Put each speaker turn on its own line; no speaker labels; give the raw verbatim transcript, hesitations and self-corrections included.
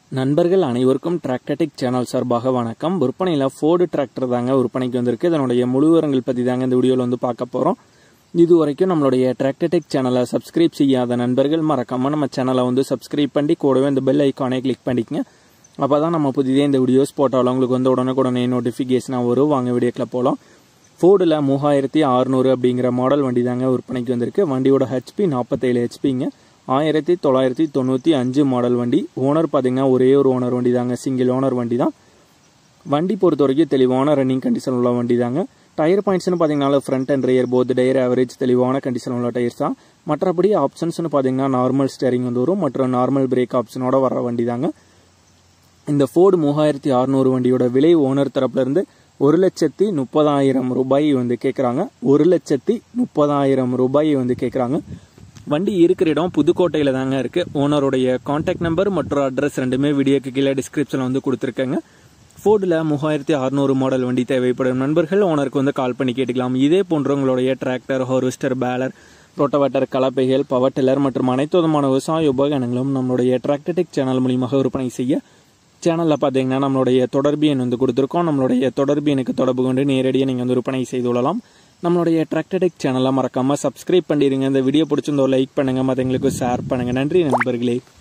நண்பர்கள் அனைவருக்கும் Tractor Tech channel சார்பாக வணக்கம். விற்பனையில் ஃபோர்டு டிராக்டர் தாங்க விற்பனைக்கு வந்திருக்கு. இதனுடைய முழு விவரங்கள் பற்றி தாங்க இந்த வீடியோவில் வந்து பார்க்க போகிறோம். இது வரைக்கும் நம்மளுடைய டிராக்டர்டெக் சேனலை சப்ஸ்கிரைப் செய்யாத நண்பர்கள் மறக்காமல் நம்ம சேனலை வந்து சப்ஸ்கிரைப் பண்ணி கூடவே இந்த பெல் ஐக்கானை கிளிக் பண்ணிக்கங்க. அப்போ தான் நம்ம புதிதே இந்த வீடியோஸ் போட்டாலும் உங்களுக்கு வந்து உடனுக்குடனே நோட்டிஃபிகேஷனாக வரும். வாங்க வீடியோக்கில் போகலாம். ஃபோர்டில் மூவாயிரத்தி அறுநூறு அப்படிங்கிற மாடல் வண்டி தாங்க விற்பனைக்கு வந்திருக்கு. வண்டியோட ஹெச்பி நாற்பத்தேழு ஹெச்பிங்க. ஆயிரத்தி தொள்ளாயிரத்தி தொண்ணூற்றி அஞ்சு மாடல் வண்டி. ஓனர் பார்த்தீங்கன்னா ஒரே ஒரு ஓனர் வண்டி தாங்க, சிங்கிள் ஓனர் வண்டி தான். வண்டி பொறுத்த வரைக்கும் தெளிவான ரன்னிங் கண்டிஷன் உள்ள வண்டி தாங்க. டயர் பாயிண்ட்ஸ்னு பார்த்தீங்கன்னா front and rear both tyre average தெளிவான கண்டிஷன் உள்ள டயர்ஸ் தான். மற்றபடி ஆப்ஷன்ஸ்னு பார்த்தீங்கன்னா நார்மல் ஸ்டேரிங் வந்து வரும் மற்றும் நார்மல் பிரேக் ஆப்ஷனோட வர வண்டி தாங்க. இந்த ஃபோர்டு மூவாயிரத்தி அறுநூறு வண்டியோட விலை ஓனர் தரப்புலேருந்து ஒரு லட்சத்தி முப்பதாயிரம் ரூபாய் வந்து கேட்குறாங்க. ஒரு லட்சத்தி முப்பதாயிரம் ரூபாய் வந்து கேட்குறாங்க. வண்டி இருக்கிற இடம் புதுக்கோட்டையில் தாங்க இருக்குது. ஓனருடைய கான்டாக்ட் நம்பர் மற்றும் அட்ரஸ் ரெண்டுமே வீடியோக்கு கீழே டிஸ்கிரிப்ஷனில் வந்து கொடுத்துருக்கேங்க. ஃபோர்டில் மூவாயிரத்தி அறுநூறு மாடல் வண்டி தேவைப்படும் நண்பர்கள் ஓனருக்கு வந்து கால் பண்ணி கேட்டுக்கலாம். இதே போன்ற உங்களுடைய டிராக்டர், ஹார்வெஸ்டர், பேலர், ரோட்டவாட்டர், கலப்பைகள், பவர் டில்லர் மற்றும் அனைத்து விதமான விவசாய உபகரணங்களும் நம்மளுடைய டிராக்டர்டெக் சேனல் மூலியமாக விற்பனை செய்ய சேனலில் பார்த்தீங்கன்னா நம்மளுடைய தொடர்பு எண் வந்து கொடுத்துருக்கோம். நம்மளுடைய தொடர்பு எனக்கு தொடர்பு கொண்டு நேரடியாக நீங்கள் வந்து விற்பனை செய்து கொள்ளலாம். நம்மளுடைய டிராக்டர்டெக் சேனலை மறக்காமல் சப்ஸ்கிரைப் பண்ணிடுங்க. இந்த வீடியோ பிடிச்சிருந்தோ லைக் பண்ணுங்கள், மற்றவங்களுக்கு ஷேர் பண்ணுங்கள். நன்றி நண்பர்களே.